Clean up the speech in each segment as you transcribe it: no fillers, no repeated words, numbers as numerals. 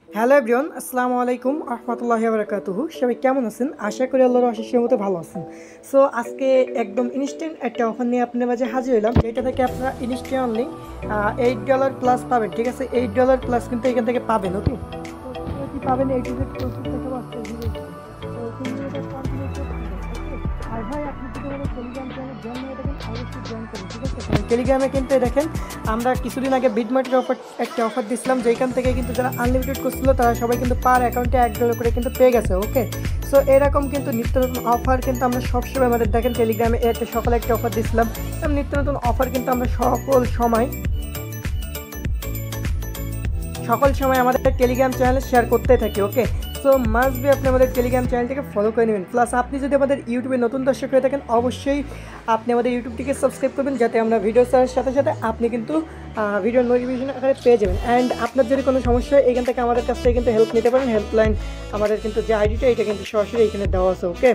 Hello everyone, আসসালামু আলাইকুম রহমতুল্লাহি ওয়া বারাকাতুহু। সবাই কেমন আছেন? আশা করি আল্লাহর অশেষ রহমতে ভালো আছেন। সো আজকে একদম ইনস্ট্যান্ট একটা অফার নিয়ে আপনার মাঝে হাজির হলাম। এটা থেকে আপনারা ইনস্ট্যান্টলি $8 প্লাস পাবেন। ঠিক আছে, $8 প্লাস কিন্তু এখান থেকে পাবেন। ওকে, তো কি পাবেন? আর ভাই আপনি যদি আমাদের টেলিগ্রাম চ্যানেল জয়েন হয়ে থাকেন অবশ্যই জয়েন করুন। ঠিক আছে, টেলিগ্রামে কিন্তু দেখেন আমরা কিছুদিন আগে বিডমার্টের একটা অফার দিয়েছিলাম, যেখান থেকে কিন্তু যারা আনলিমিটেড করছিল তারা সবাই কিন্তু পার অ্যাকাউন্টে $1 করে কিন্তু পেয়ে গেছে। ওকে, সো এরকম কিন্তু নিত্য নতুন অফার কিন্তু আমরা সবসময় আমাদের দেখেন টেলিগ্রামে একটা সকালে একটা অফার দিয়েছিলাম। নিত্য নতুন অফার কিন্তু আমরা সকল সময় আমাদের টেলিগ্রাম চ্যানেলে শেয়ার করতে থাকি। ওকে, সো মাস্ট বি আপনি আমাদের টেলিগ্রাম চ্যানেলটিকে ফলো করে নেবেন। প্লাস আপনি যদি আমাদের ইউটিউবে নতুন দর্শক হয়ে থাকেন অবশ্যই আপনি আমাদের ইউটিউবটিকে সাবস্ক্রাইব করবেন, যাতে আমরা ভিডিও ছাড়ার সাথে সাথে আপনি কিন্তু ভিডিও নোটিফিকেশন আকারে পেয়ে যাবেন। অ্যান্ড আপনার যদি কোনো সমস্যা হয় এখান থেকে আমাদের কাছ থেকে কিন্তু হেল্প নিতে পারেন। হেল্পলাইন আমাদের কিন্তু যে আইডিটা এটা কিন্তু সরাসরি এখানে দেওয়া আছে। ওকে,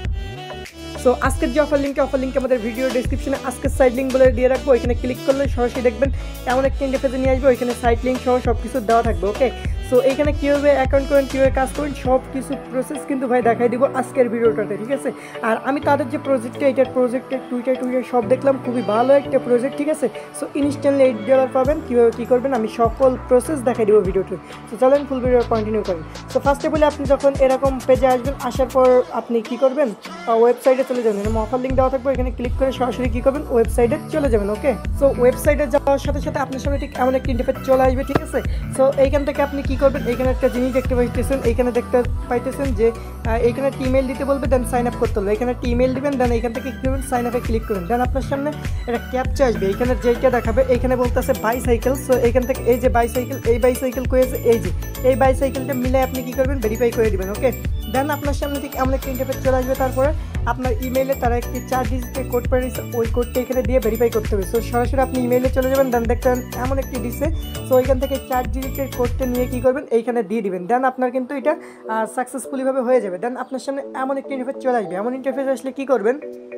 সো আজকের যে অফার লিঙ্কে আমাদের ভিডিও ডিসক্রিপশনে আজকের সাইট লিঙ্ক বলে দিয়ে রাখবো। এখানে ক্লিক করলে সরাসরি দেখবেন এমন একটা ইন্টারফেসে নিয়ে আসবো, এখানে সাইট লিঙ্ক সহ সব কিছু দেওয়া থাকবে। ওকে, সো এইখানে কীভাবে অ্যাকাউন্ট করেন, কীভাবে কাজ করেন সব কিছু প্রসেস কিন্তু ভাই দেখাই দিব আজকের ভিডিওটাতে। ঠিক আছে, আর আমি তাদের যে এটার প্রজেক্টের টুইটার সব দেখলাম, খুবই ভালো একটা প্রজেক্ট। ঠিক আছে, সো ইনস্ট্যান্টলি $8 পাবেন। কীভাবে কী করবেন আমি সকল প্রসেস দেখাই দিব ভিডিওতে। সো চলেন ফুল ভিডিও কন্টিনিউ করেন। সো ফার্স্টে বলে আপনি যখন এরকম পেজে আসবেন, আসার পর আপনি কী করবেন, ওয়েবসাইটে চলে যাবেন। এরকম অফার লিঙ্ক দেওয়া থাকবে, এখানে ক্লিক করে সরাসরি কী করবেন, ওয়েবসাইটে চলে যাবেন। ওকে, সো ওয়েবসাইটে যাওয়ার সাথে সাথে আপনার সামনে ঠিক এমন একটা ইন্টারফেস চলে আসবে। ঠিক আছে, সো এইখান থেকে আপনি কী করবেন, এইখানে একটা জিনিস দেখতে পাইতেছেন, এইখানে দেখতে পাইতেছেন যে এইখানে একটা ইমেল দিতে বলবে, দেন সাইন আপ করতে হবে। এখানে একটা ইমেল দিবেন, দেন এইখান থেকে কী করবেন, সাইন আপে ক্লিক করবেন। দেন আপনার সামনে একটা ক্যাপচা আসবে, এইখানে যেইটা দেখাবে এইখানে বলতেছে বাইসাইকেল। সো এইখান থেকে এই যে বাইসাইকেল, এই বাইসাইকেল করেছে, এই বাইসাইকেলটা মিলে আপনি কী করবেন, ভেরিফাই করে দেবেন। ওকে, দেন আপনার সামনে ঠিক এমন একটা ইন্টারফেস চলে আসবে। তারপরে আপনার ইমেইলে তারা একটি 4 ডিজিটের কোড পাঠিয়েছে, ওই কোডটা এখানে দিয়ে ভেরিফাই করতে হবে। সো সরাসরি আপনি ইমেইলে চলে যাবেন, দেন দেখবেন এমন একটি দিচ্ছে। সো ওইখান থেকে 4 ডিজিটের কোডটা নিয়ে কী করবেন, এইখানে দিয়ে দিবেন। দেন আপনার কিন্তু এটা সাকসেসফুলিভাবে হয়ে যাবে। দেন আপনার সামনে এমন একটি ইন্টারফেস চলে আসবে। এমন ইন্টারফেস আসলে কী করবেন,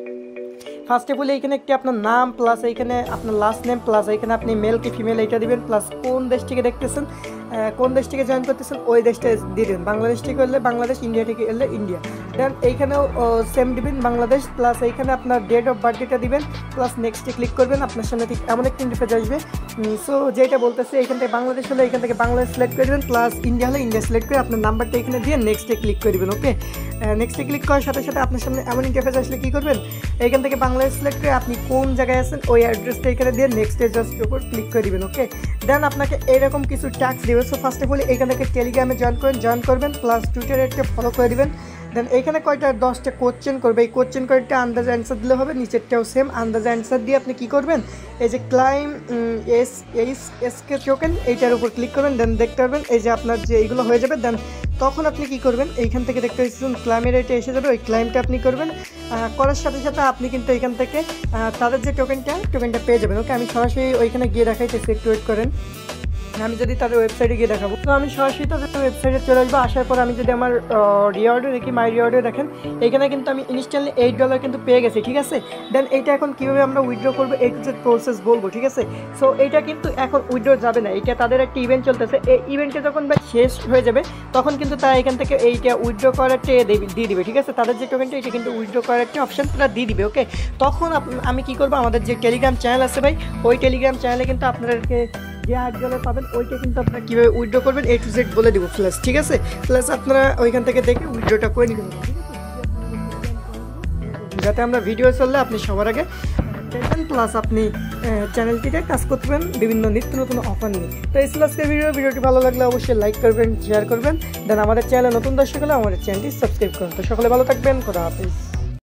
ফার্স্টে বলে এইখানে একটি আপনার নাম, প্লাস এইখানে আপনার লাস্ট নেম, প্লাস এইখানে আপনি মেল কি ফিমেল এইটা দিবেন, প্লাস কোন দেশ থেকে দেখতেছেন, কোন দেশ থেকে জয়েন করতেছেন ওই দেশটা দিয়ে দেবেন। বাংলাদেশ থেকে এলে বাংলাদেশ, ইন্ডিয়া থেকে এলে ইন্ডিয়া। দেন এইখানেও সেম দিবেন বাংলাদেশ, প্লাস এইখানে আপনার ডেট অফ বার্থডেটা দিবেন, প্লাস নেক্সটে ক্লিক করবেন। আপনার সামনে ঠিক এমন একটা ইন্টারফেস আসবে। সো যেটা বলতেছে এইখান থেকে বাংলাদেশ হলে এইখান থেকে বাংলাদেশ সিলেক্ট করে দেবেন, প্লাস ইন্ডিয়া হলে ইন্ডিয়া সিলেক্ট করে আপনার নাম্বারটা এখানে দিয়ে নেক্সটে ক্লিক করে দেবেন। ওকে, নেক্সটে ক্লিক করার সাথে সাথে আপনার সামনে এমন ইন্টারফেস আসলে কী করবেন, এইখান থেকে বাংলাদেশ সিলেক্ট করে আপনি কোন জায়গায় আছেন ওই অ্যাড্রেসটা এখানে দিয়ে নেক্সটে জাস্ট উপর ক্লিক করে দেবেন। ওকে, দেন আপনাকে এরকম কিছু ট্যাক্স দেবে। সো ফার্স্টে বলে এখান থেকে টেলিগ্রামে জয়েন করবেন, প্লাস টুইটারে একটা ফলো করে দেবেন। দেন এইখানে 10টা কোশ্চেন করবে, এই কোশ্চেন কয়েকটা আন্দাজে অ্যান্সার দিলে হবে, নিচেরটাও সেম আন্দাজে অ্যান্সার দিয়ে আপনি কী করবেন, এই যে ক্লাইম এসকে টোকেন এইটার উপর ক্লিক করবেন। দেন দেখতে পারবেন এই যে আপনার যে এইগুলো হয়ে যাবে। দেন তখন আপনি কী করবেন, এইখান থেকে দেখতে পাচ্ছেন ক্লাইমের এটা এসে যাবে, ওই ক্লাইমটা আপনি করবেন। করার সাথে সাথে আপনি কিন্তু এইখান থেকে তাদের যে টোকেনটা পেয়ে যাবেন। ওকে, আমি সরাসরি ওইখানে গিয়ে দেখাইতেছি, একটু ওয়েট করেন। আমি যদি তাদের ওয়েবসাইটে গিয়ে দেখাবো, তো আমি সরাসরি তাদের ওয়েবসাইটে চলে আসবো। আসার পর আমি যদি আমার রিওয়ার্ডে দেখি, মাই রিওয়ার্ডে দেখেন এখানে কিন্তু আমি ইনস্ট্যান্টলি $8 কিন্তু পেয়ে গেছি। ঠিক আছে, দেন এইটা এখন কীভাবে আমরা উইথড্র করবো এই যে প্রসেস বলবো। ঠিক আছে, সো এইটা কিন্তু এখন উইথড্র যাবে না, এইটা তাদের একটা ইভেন্ট চলতেছে। এই ইভেন্টে যখন শেষ হয়ে যাবে তখন কিন্তু তারা এখান থেকে এইটা উইথড্র করার দিয়ে দিবে। ঠিক আছে, তাদের যে টোকেনটা এটা কিন্তু উইথড্র করার একটা অপশান তারা দিয়ে দিবে। ওকে, তখন আমি কী করবো, আমাদের যে টেলিগ্রাম চ্যানেল আছে ভাই, ওই টেলিগ্রাম চ্যানেলে কিন্তু আপনাদেরকে যে $8 পাবেন ওইটা কিন্তু আপনারা কীভাবে উইথড্র করবেন A to Z বলে দেবো প্লাস। ঠিক আছে, প্লাস আপনারা ওইখান থেকে দেখে উইথড্রটা করে নিতে পারবেন, যাতে আমরা ভিডিও চললে আপনি সবার আগে দেখবেন, প্লাস আপনি চ্যানেলটিতে কাজ করতে পারেন বিভিন্ন নিত্য নতুন অফার নিয়ে। তো এই ছিল আজকের ভিডিওটি ভালো লাগলে অবশ্যই লাইক করবেন, শেয়ার করবেন। দেন আমাদের চ্যানেলে নতুন দর্শক হলে আমাদের চ্যানেলটি সাবস্ক্রাইব করুন। তো সকলে ভালো থাকবেন, খোদা হাফেজ।